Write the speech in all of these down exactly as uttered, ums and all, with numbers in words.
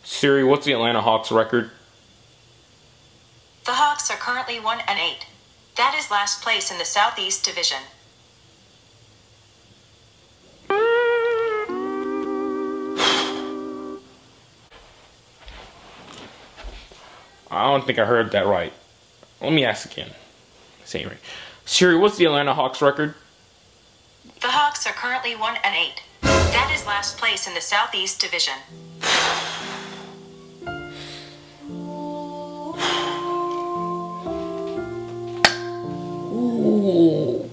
Siri, what's the Atlanta Hawks record? The Hawks are currently one and eight. That is last place in the Southeast Division. I don't think I heard that right. Let me ask again. Say it right. Siri, what's the Atlanta Hawks record? The Hawks are currently one and eight. That is last place in the Southeast Division. Ooh.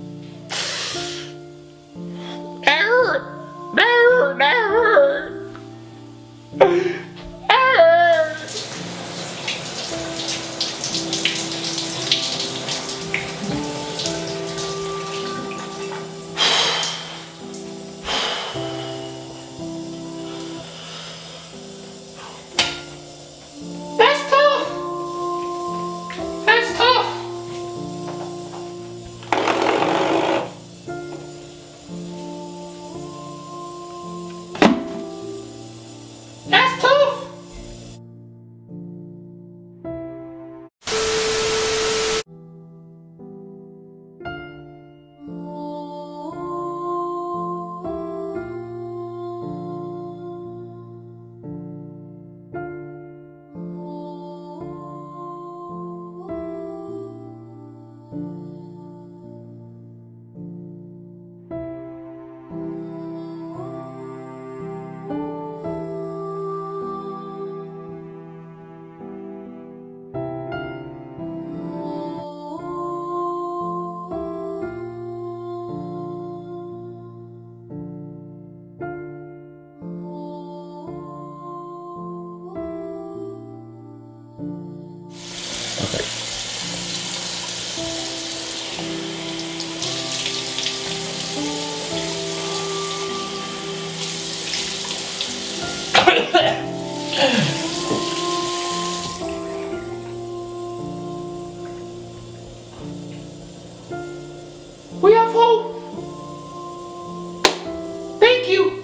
That hurt. That hurt. That hurt. That hurt. That's tough. That's tough. That's tough. We have hope. Thank you.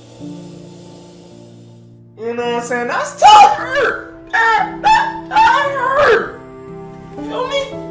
You know what I'm saying? That's tough. That, that, that hurt. Feel me?